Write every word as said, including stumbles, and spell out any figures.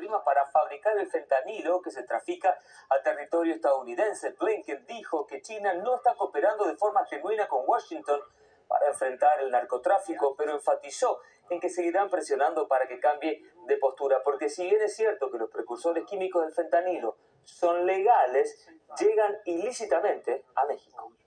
primas para fabricar el fentanilo que se trafica a territorio estadounidense. Blinken dijo que China no está cooperando de forma genuina con Washington para enfrentar el narcotráfico, pero enfatizó en que seguirán presionando para que cambie de postura, porque si bien es cierto que los precursores químicos del fentanilo son legales, llegan ilícitamente a México.